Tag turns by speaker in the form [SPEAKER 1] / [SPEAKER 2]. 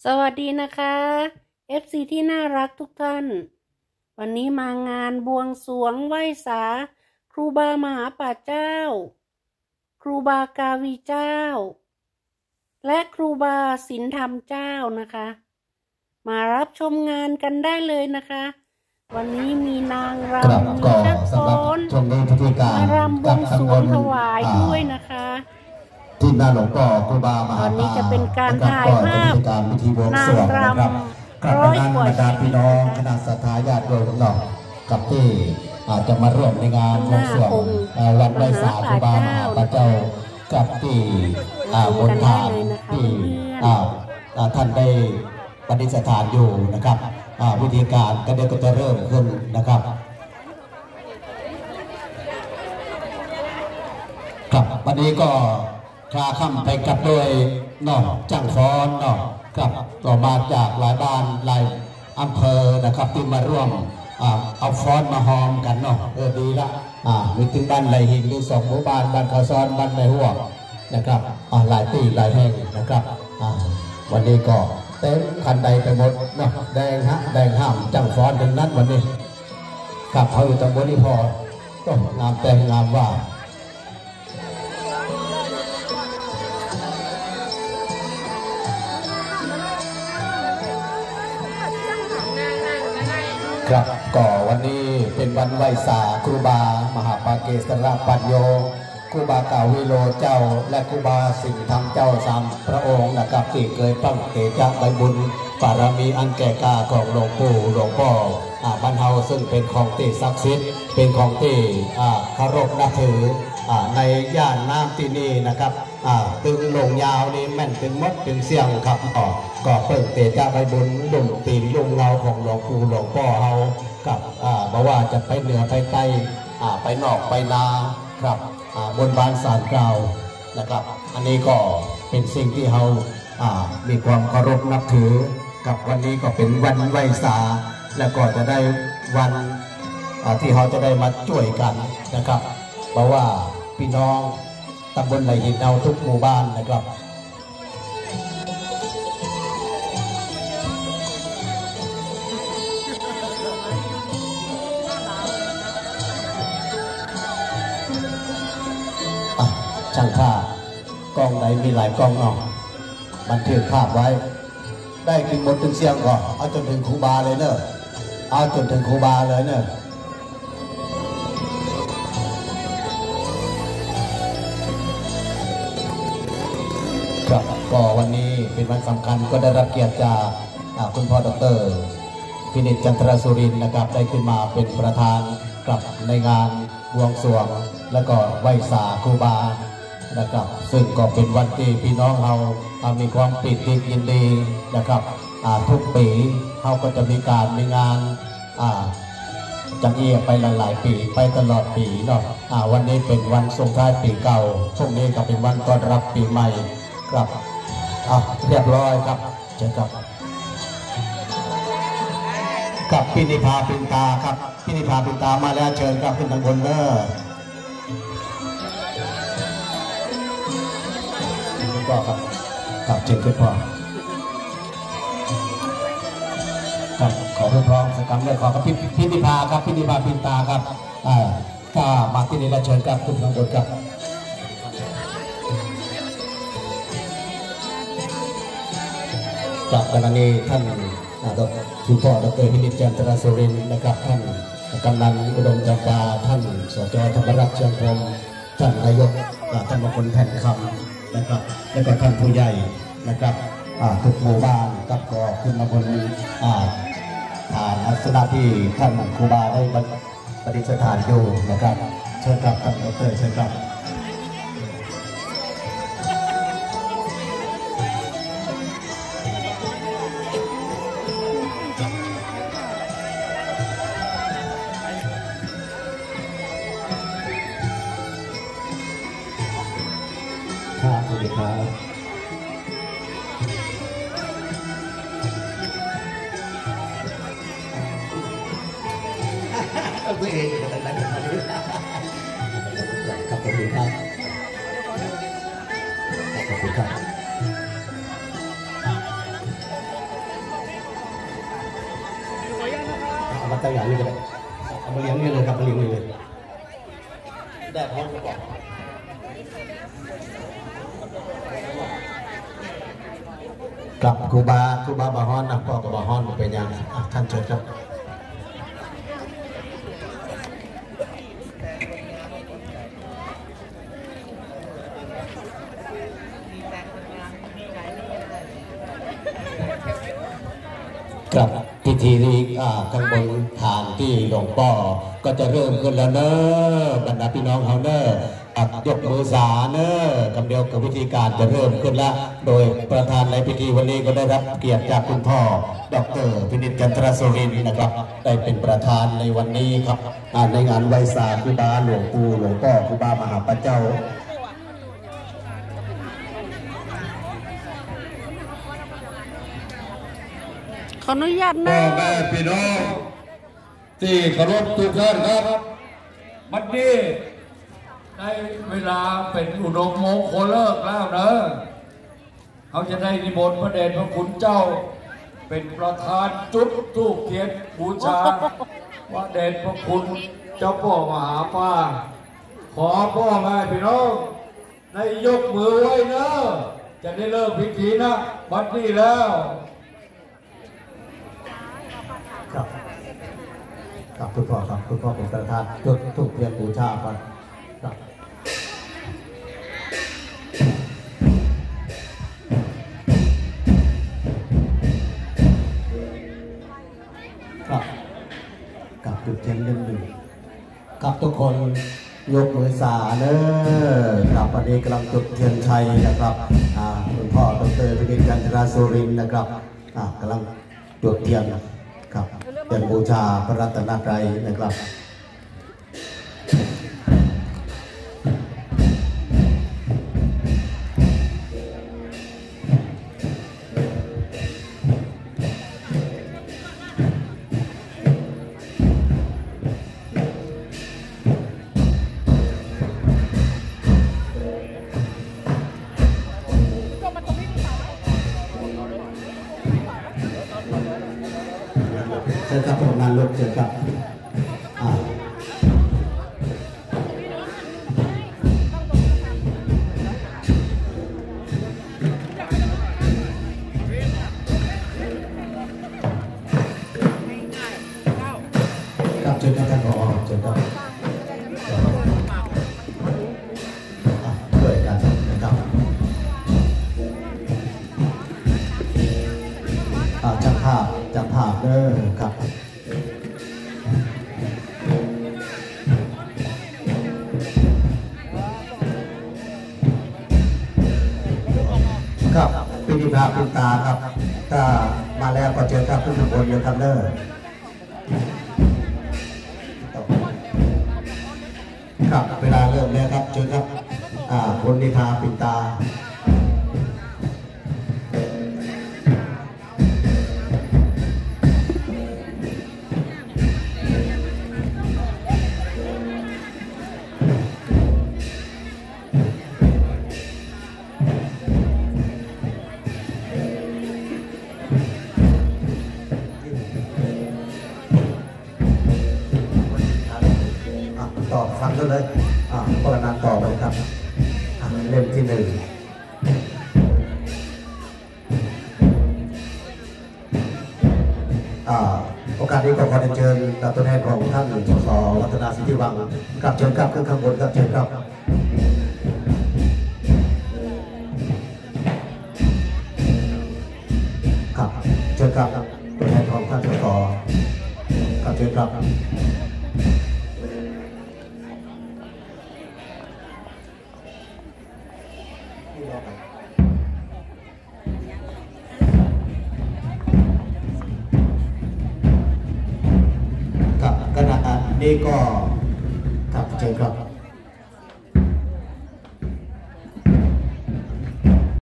[SPEAKER 1] สวัสดีนะคะ FC ที่น่ารักทุกท่านวันนี้มางานบวงสรวงไหว้ศาลครูบามหาป่าเจ้าครูบากาวีเจ้าและครูบาสินธรรมเจ้านะคะมารับชมงานกันได้เลยนะคะวันนี้มีนางรำมีชักฟ้อนมารำบวงสรวงถวายด้วยนะคะ
[SPEAKER 2] ที่หน้าหลวงพ่อครูบามหา
[SPEAKER 1] ตอนนี้จะเป็นการถ่ายภาพนางรำ100 กว่าชีวิต
[SPEAKER 2] พี่น้องคณะสัตยาติโดยตลอดกับที่อาจจะมาร่วมในงานบวงสรวงวันไหว้ศาลครูบามหาพระเจ้ากับที่บนฐานที่ท่านได้ปฏิสถานอยู่นะครับวิธีการก็เดี๋ยวก็จะเริ่มขึ้นนะครับครับวันนี้ก็คลาค่ำไปกับโดยจังฟ้อนครับต่อมาจากหลายบ้านหลายอำเภอนะครับที่มาร่วมเอาฟ้อนมาหอมกันดีละมีถึงบ้านไหลหินมี2 หมู่บ้านบ้านเขาซ้อนบ้านไหลหัวนะครับหลายที่หลายแห่งนะครับวันนี้ก็เต็มคันใดไปหมดแดงแดงห้ามจังฟ้อนดังนั้นวันนี้กับเขาอยู่ตำบลนี้พอต้องงามแต่งงามว่าครับก็วันนี้เป็นวันไหว้ศาลครูบามหาปาเกสรปัญโยครูบากาวิโลเจ้าและครูบาสิงห์ธรรมเจ้า3 พระองค์นะครับที่เคยปั้งเตจาใบบุญบารมีอันแก่กล้าของหลวงปู่หลวงพ่อบรรเทาซึ่งเป็นของที่ศักดิ์สิทธิ์เป็นของที่เคารพนับถือในย่านน้ำที่นี่นะครับตึงลงยาวนี่แม่นตึงมดตึงเสียงครับก็เปิดเตจาใบบุญลุ่มตีนลุ่มเงาของหลวงปู่หลวงพ่อเฮากับบอกว่าจะไปเหนือไปใต้ไปนอกไปนาครับบนบานศาลกล่าวนะครับอันนี้ก็เป็นสิ่งที่เฮามีความเคารพนับถือกับวันนี้ก็เป็นวันไหว้ศาลแล้วก็จะได้วันที่เขาจะได้มาช่วยกันนะครับเพราะว่าพี่น้องตำบลไหลหินเอาทุกหมู่บ้านนะครับช่างภาพกล้องไหนมีหลายกล้องบันทึกภาพไว้ได้กินหมดถึงเสียงก่อนเอาจนถึงครูบาเลยเนอะเอาจนถึงครูบาเลยเนอะครับก็วันนี้เป็นวันสำคัญก็ได้รับเกียรติจากคุณพ่อดร.พินิจจันทรสุรินทร์นะครับได้ขึ้นมาเป็นประธานกับในงานบวงสรวงและก็ไหว้ศาลครูบานะครับซึ่งก็เป็นวันที่พี่น้องเรามีความปิติยินดีนะครับทุกปีเขาก็จะมีงานจังเอียไปหลายๆปีไปตลอดปีวันนี้เป็นวันส่งท้ายปีเก่าช่วงนี้ก็เป็นวันต้อนรับปีใหม่ครับเรียบร้อยครับเชิญครับกับพินิพาปินตาครับพินิพาปินตามาแล้วเชิญครับขึ้นทางบนเนอพ่อครับกับเชิญขึ้นพ่อครับขอพร้อมสักคำเลยขอกับพินิพาครับพินิพาปินตาครับถ้ามาที่นี่แล้วเชิญครับขึ้นทางบนครับกับขณะนี้ท่านคุณพ่อดร.พินิจจันทรสุรินทร์นะครับท่านกำนันอุดมจำปาท่านสจ.ธรรมรัตน์เชียงพรหมท่านนายกท่านมงคลแผ่นคำนะครับและก็ท่านผู้ใหญ่นะครับทุกหมู่บ้านกับก็ขึ้นมาบนฐานอาสนะที่ท่านครูบาได้ปฏิสถานอยู่นะครับเชิญครับท่านดร.เชิญครับสวัสดีครับไม่เองแต่ละคนขอบคุณครับขอบคุณครับสักอย่างนี้ก็ได้เอามาเลี้ยงนี่เลยครับมาเลี้ยงนี่เลยได้พร้อมกันกับครูบาบาฮอนนะพ่อกับบาฮอนเป็นยังท่านเชิญครับกับพิธีนี้ข้างบนฐานที่หลวงพ่อก็จะเริ่มขึ้นแล้วเนอะบรรดาพี่น้องเขาเนอะยกมือสาเนอะคำเดียวกับพิธีการจะเริ่มขึ้นแล้วโดยประธานในพิธีวันนี้ก็ได้รับเกียรติจากคุณพ่อดร.พินิจจันทรสุรินทร์นะครับได้เป็นประธานในวันนี้ครับในงานไหว้ศาลครูบาหลวงปู่หลวงพ่อครูบามหาปัจเจ้า
[SPEAKER 1] ขออนุญาตนะ
[SPEAKER 3] พ่อแม่พี่น้องที่เคารพทุกท่านครับวันนี้ในเวลาเป็นอุดมมงคลเลิกแล้วนะเขาจะได้นิมนต์พระเดชพระคุณเจ้าเป็นประธานจุดธูปเทียนบูชาพระเดชพระคุณเจ้าพ่อมหาป้าขอพ่อแม่พี่น้องในยกมือไว้นะจะได้เริ่มพิธีนะบัดนี้แล้ว
[SPEAKER 2] ครับคุณพ่อครับคุณพ่อเป็นประธานจุดธูปเทียนบูชาครับกับจุดเทียนหนึ่งกับทุกคนยกมือสาเนอกับประเดี๋ยวกำลังจุดเทียนชัยนะครับคุณพ่อดร.พินิจจันทรสุรินทร์นะครับกำลังจุดเทียนครับเป็นบูชาพระรัตนตรัยนะครับเจอกับผลงานลบเจอกับกับเจอกับท่านผอเจอกับด้วยกันนะครับจับภาพเด้อครับครับพิธีภาพพิตาครับถ้ามาแล้วก็เจอครับทุกคนอยู่ครับเด้อครับเวลาเริ่มแล้วครับเจอครับคนนิทาปิตาต่อฟังกันเลยปรนานต่อไปครับเล่มที่1โอกาสนี้ก็ขอเชิญตัวแทนของท่านสส.วัฒนาสิทธิวังกับเชิญครับขึ้นข้างบนครับเชิญครับครับเชิญครับตัวแทนของท่านสส.กับเชิญครับขณะนี้ก็ครับเชิญครับ